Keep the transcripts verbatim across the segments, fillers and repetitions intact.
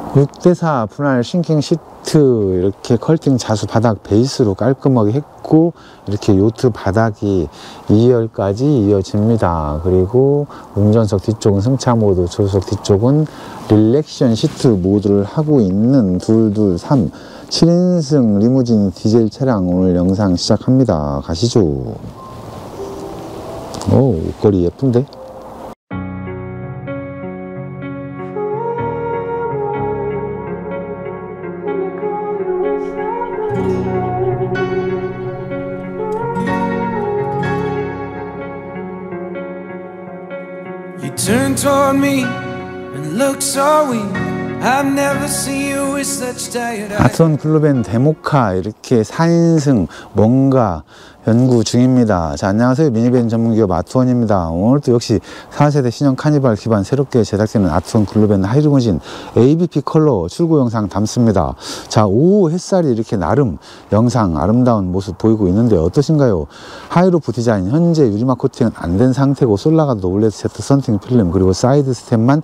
육 대 사 분할 싱킹 시트 이렇게 컬팅 자수 바닥 베이스로 깔끔하게 했고, 이렇게 요트 바닥이 이 열까지 이어집니다. 그리고 운전석 뒤쪽은 승차 모드, 조수석 뒤쪽은 릴렉션 시트 모드를 하고 있는 둘둘삼 칠 인승 리무진 디젤 차량 오늘 영상 시작합니다. 가시죠. 오, 옷걸이 예쁜데? You turn toward me and look so weak. I've never seen you with such tired eyes. 아트원 클루벤 데모카 이렇게 사 인승 뭔가 연구 중입니다. 자, 안녕하세요. 미니밴 전문기업 아트원입니다. 오늘도 역시 사 세대 신형 카니발 기반 새롭게 제작되는 아트원 클루벤 하이리무진 에이비피 컬러 출고 영상 담습니다. 자, 오후 햇살이 이렇게 나름 영상 아름다운 모습 보이고 있는데 어떠신가요? 하이루프 디자인 현재 유리막 코팅은 안 된 상태고 솔라가드 올레드 세트 썬팅 필름 그리고 사이드 스텝만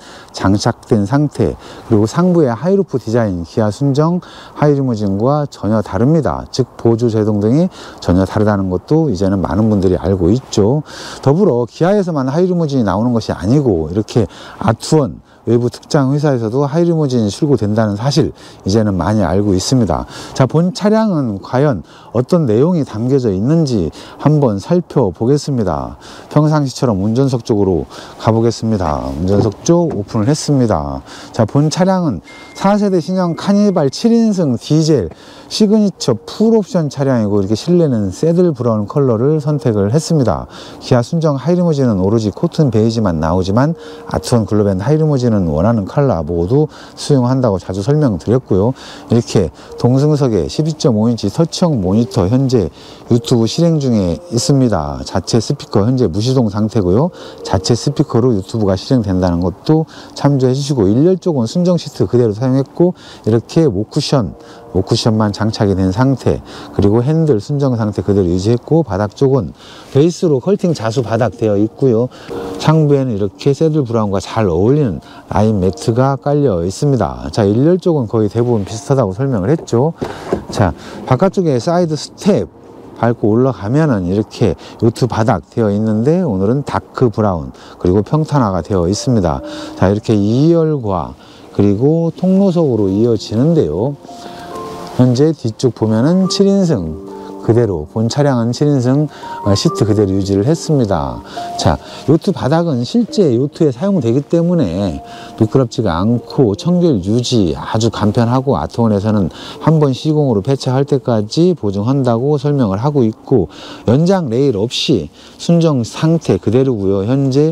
장착된 상태, 그리고 상부의 하이루프 디자인 기아 순정 하이리무진과 전혀 다릅니다. 즉 보조 제동 등이 전혀 다르다는 것도 이제는 많은 분들이 알고 있죠. 더불어 기아에서만 하이리무진이 나오는 것이 아니고 이렇게 아트원 외부 특장 회사에서도 하이리무진이 출고된다는 사실 이제는 많이 알고 있습니다. 자, 본 차량은 과연 어떤 내용이 담겨져 있는지 한번 살펴보겠습니다. 평상시처럼 운전석 쪽으로 가보겠습니다. 운전석 쪽 오픈을 했습니다. 자, 본 차량은 사 세대 신형 카니발 칠 인승 디젤 시그니처 풀옵션 차량이고, 이렇게 실내는 새들 브라운 컬러를 선택을 했습니다. 기아 순정 하이리무진은 오로지 코튼 베이지만 나오지만 아트원 글로벤 하이리무진은 원하는 컬러 모두 수용한다고 자주 설명드렸고요. 이렇게 동승석에 십이 점 오 인치 터치형 모니터 현재 유튜브 실행 중에 있습니다. 자체 스피커 현재 무시동 상태고요. 자체 스피커로 유튜브가 실행된다는 것도 참조해 주시고, 일 열 쪽은 순정 시트 그대로 사용했고, 이렇게 목쿠션 목쿠션만 장착이 된 상태, 그리고 핸들 순정 상태 그대로 유지했고, 바닥 쪽은 베이스로 컬팅 자수 바닥 되어 있고요. 상부에는 이렇게 새들 브라운과 잘 어울리는 라인 매트가 깔려 있습니다. 자, 일 열 쪽은 거의 대부분 비슷하다고 설명을 했죠. 자, 바깥쪽에 사이드 스텝 밟고 올라가면은 이렇게 요트 바닥 되어 있는데, 오늘은 다크 브라운 그리고 평탄화가 되어 있습니다. 자, 이렇게 이 열과 그리고 통로석으로 이어지는데요. 현재 뒤쪽 보면은 칠 인승 그대로, 본 차량은 칠 인승 시트 그대로 유지를 했습니다. 자, 요트 바닥은 실제 요트에 사용되기 때문에 미끄럽지가 않고 청결 유지 아주 간편하고, 아트원에서는 한번 시공으로 폐차할 때까지 보증한다고 설명을 하고 있고, 연장 레일 없이 순정 상태 그대로고요. 현재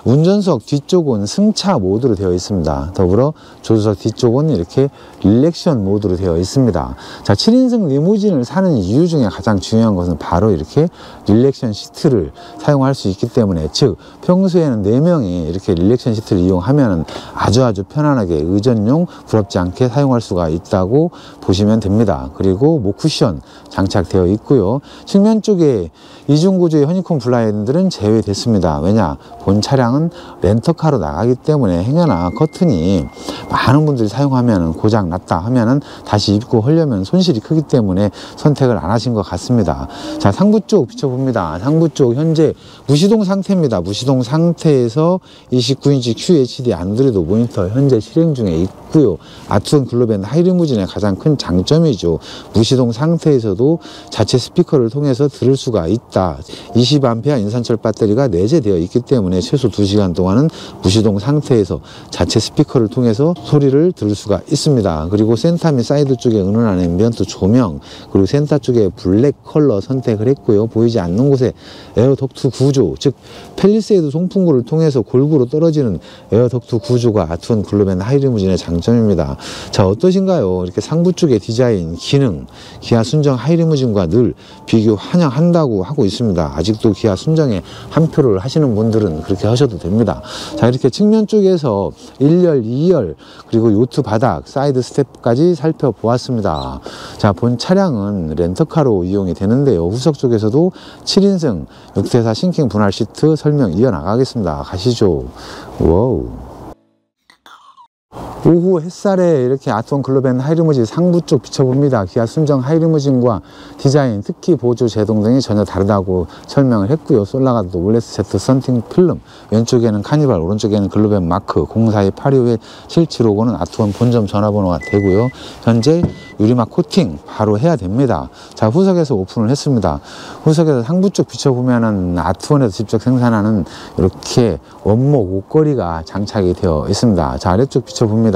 운전석 뒤쪽은 승차 모드로 되어 있습니다. 더불어 조수석 뒤쪽은 이렇게 릴렉션 모드로 되어 있습니다. 자, 칠 인승 리무진을 사는 이유 중에 가장 중요한 것은 바로 이렇게 릴렉션 시트를 사용할 수 있기 때문에, 즉 평소에는 네 명이 이렇게 릴렉션 시트를 이용하면 아주 아주 편안하게 의전용 부럽지 않게 사용할 수가 있다고 보시면 됩니다. 그리고 목쿠션 장착되어 있고요. 측면 쪽에 이중 구조의 허니콤 블라인드는 제외됐습니다. 왜냐? 본 차량은 렌터카로 나가기 때문에 행여나 커튼이 많은 분들이 사용하면 고장 났다 하면은 다시 입고 하려면 손실이 크기 때문에 선택을 안 하신 것 같습니다. 자, 상부 쪽 비춰봅니다. 상부 쪽 현재 무시동 상태입니다. 무시동 상태에서 이십구 인치 큐에이치디 안드로이드 모니터 현재 실행 중에 있고요. 아트원 글로벤 하이리무진의 가장 큰 장점이죠. 무시동 상태에서도 자체 스피커를 통해서 들을 수가 있다. 이십 암페어 인산철 배터리가 내재되어 있기 때문에 최소 두 시간 동안은 무시동 상태에서 자체 스피커를 통해서 소리를 들을 수가 있습니다. 그리고 센터 및 사이드 쪽에 은은한 앰비언트 조명, 그리고 센터 쪽에 블랙 컬러 선택을 했고요. 보이지 않는 곳에 에어 덕트 구조, 즉 펠리세이드 송풍구를 통해서 골고루 떨어지는 에어 덕트 구조가 아트원 글로벤 하이리무진의 장점입니다. 자, 어떠신가요? 이렇게 상부 쪽의 디자인, 기능, 기아 순정 하이리무진과 늘 비교 환영한다고 하고 있습니다. 아직도 기아 순정에 한 표를 하시는 분들은 그렇게 하셔도 됩니다. 자, 이렇게 측면 쪽에서 일 열, 이 열 그리고 요트 바닥, 사이드 스텝까지 살펴보았습니다. 자, 본 차량은 렌터카로 이용이 되는데요. 후석 쪽에서도 칠 인승 육 대 사 싱킹 분할 시트 설명 이어나가겠습니다. 가시죠. 와우. 오후 햇살에 이렇게 아트원 글로벤 하이리무진 상부 쪽 비춰봅니다. 기아 순정 하이리무진과 디자인, 특히 보조, 제동 등이 전혀 다르다고 설명을 했고요. 솔라가드 올레스 제트 썬팅 필름, 왼쪽에는 카니발, 오른쪽에는 글로벤 마크, 공사이 팔이오의 칠칠오구는 아트원 본점 전화번호가 되고요. 현재 유리막 코팅 바로 해야 됩니다. 자, 후석에서 오픈을 했습니다. 후석에서 상부 쪽 비춰보면은 아트원에서 직접 생산하는 이렇게 원목 옷걸이가 장착이 되어 있습니다. 자, 아래쪽 비춰봅니다.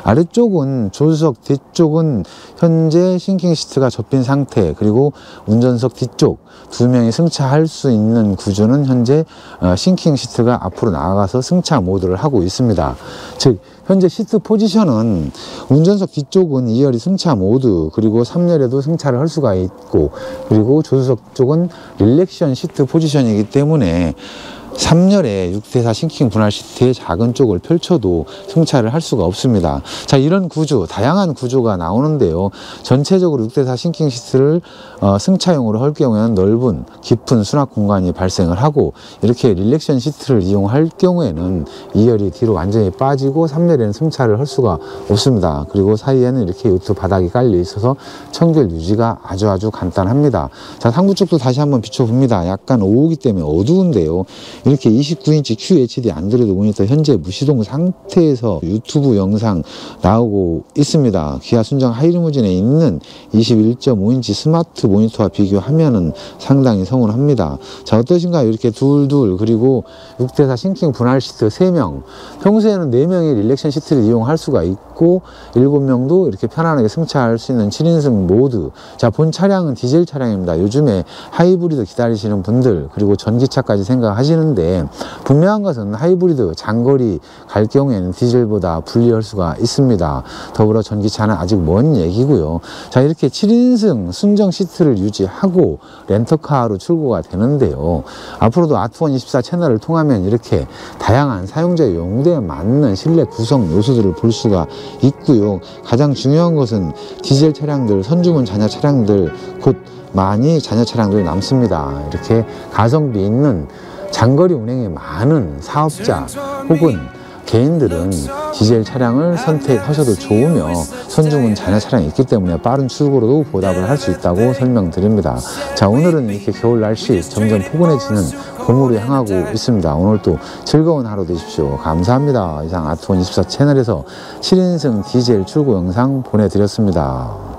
아래쪽은 조수석, 뒤쪽은 현재 싱킹 시트가 접힌 상태, 그리고 운전석 뒤쪽 두 명이 승차할 수 있는 구조는 현재 싱킹 시트가 앞으로 나가서 승차 모드를 하고 있습니다. 즉 현재 시트 포지션은 운전석 뒤쪽은 이 열이 승차 모드, 그리고 삼 열에도 승차를 할 수가 있고, 그리고 조수석 쪽은 릴렉션 시트 포지션이기 때문에 삼 열에 육 대 사 싱킹 분할 시트의 작은 쪽을 펼쳐도 승차를 할 수가 없습니다. 자, 이런 구조, 다양한 구조가 나오는데요. 전체적으로 육 대 사 싱킹 시트를 어, 승차용으로 할 경우에는 넓은 깊은 수납 공간이 발생을 하고, 이렇게 릴렉션 시트를 이용할 경우에는 이 열이 뒤로 완전히 빠지고 삼 열에는 승차를 할 수가 없습니다. 그리고 사이에는 이렇게 요트 바닥이 깔려 있어서 청결 유지가 아주 아주 간단합니다. 자, 상부 쪽도 다시 한번 비춰봅니다. 약간 오후기 때문에 어두운데요. 이렇게 이십구 인치 큐에이치디 안드로이드 모니터 현재 무시동 상태에서 유튜브 영상 나오고 있습니다. 기아 순정 하이리무진에 있는 이십일 점 오 인치 스마트 모니터와 비교하면은 상당히 서운합니다. 자, 어떠신가요? 이렇게 둘둘, 그리고 육 대 사 싱킹 분할 시트 세 명, 평소에는 네 명이 릴렉션 시트를 이용할 수가 있고 일곱 명도 이렇게 편안하게 승차할 수 있는 칠 인승 모드. 자, 본 차량은 디젤 차량입니다. 요즘에 하이브리드 기다리시는 분들, 그리고 전기차까지 생각하시는 데 분명한 것은 하이브리드 장거리 갈 경우에는 디젤보다 불리할 수가 있습니다. 더불어 전기차는 아직 먼 얘기고요. 자, 이렇게 칠 인승 순정 시트를 유지하고 렌터카로 출고가 되는데요. 앞으로도 아트원 이십사 채널을 통하면 이렇게 다양한 사용자 용도에 맞는 실내 구성 요소들을 볼 수가 있고요. 가장 중요한 것은 디젤 차량들, 선주문 자녀 차량들, 곧 많이 자녀 차량들이 남습니다. 이렇게 가성비 있는 장거리 운행이 많은 사업자 혹은 개인들은 디젤 차량을 선택하셔도 좋으며 선주문 자녀 차량이 있기 때문에 빠른 출고로도 보답을 할 수 있다고 설명드립니다. 자, 오늘은 이렇게 겨울 날씨 점점 포근해지는 봄으로 향하고 있습니다. 오늘도 즐거운 하루 되십시오. 감사합니다. 이상 아트원 이십사 채널에서 칠 인승 디젤 출고 영상 보내드렸습니다.